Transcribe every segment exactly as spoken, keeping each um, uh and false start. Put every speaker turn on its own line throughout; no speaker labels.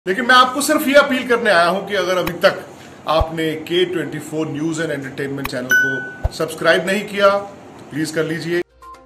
लेकिन मैं आपको सिर्फ ये अपील करने आया हूं कि अगर अभी तक आपने K twenty four news and entertainment channel को सब्सक्राइब नहीं किया तो प्लीज कर लीजिए।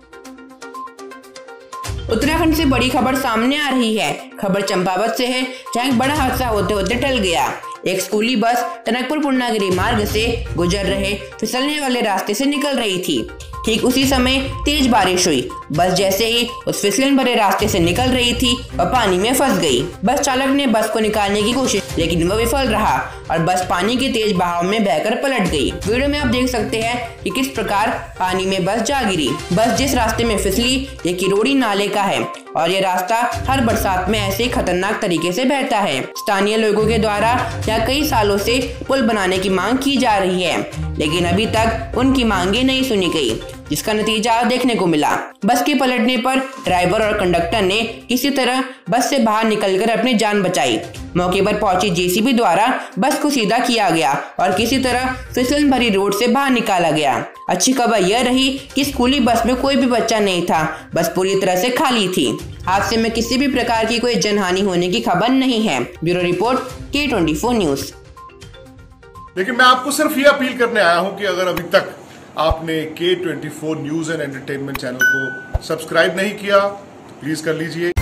उत्तराखंड से बड़ी खबर सामने आ रही है। खबर चंपावत से है, जहां एक बड़ा हादसा होते होते टल गया। एक स्कूली बस टनकपुर पूर्णागिरी मार्ग से गुजर रहे फिसलने वाले रास्ते से निकल रही थी। ठीक उसी समय तेज बारिश हुई। बस जैसे ही उस फिसलन भरे रास्ते से निकल रही थी, वह पानी में फंस गई। बस चालक ने बस को निकालने की कोशिश, लेकिन वह विफल रहा और बस पानी के तेज बहाव में बहकर पलट गई। वीडियो में आप देख सकते हैं कि किस प्रकार पानी में बस जा गिरी। बस जिस रास्ते में फिसली ये किरोड़ी नाले का है और ये रास्ता हर बरसात में ऐसे खतरनाक तरीके से बहता है। स्थानीय लोगों के द्वारा यहाँ कई सालों से पुल बनाने की मांग की जा रही है, लेकिन अभी तक उनकी मांगे नहीं सुनी गई, जिसका नतीजा देखने को मिला। बस के पलटने पर ड्राइवर और कंडक्टर ने किसी तरह बस से बाहर निकलकर अपनी जान बचाई। मौके पर पहुंची जे सी बी द्वारा बस को सीधा किया गया और किसी तरह फिसलन भरी रोड से बाहर निकाला गया। अच्छी खबर यह रही कि स्कूली बस में कोई भी बच्चा नहीं था, बस पूरी तरह से खाली थी। हादसे में किसी भी प्रकार की कोई जनहानि होने की खबर नहीं है। Bureau report, K twenty four news.
लेकिन मैं आपको सिर्फ ये अपील करने आया हूं कि अगर अभी तक आपने K twenty four news and entertainment channel को सब्सक्राइब नहीं किया तो प्लीज कर लीजिए।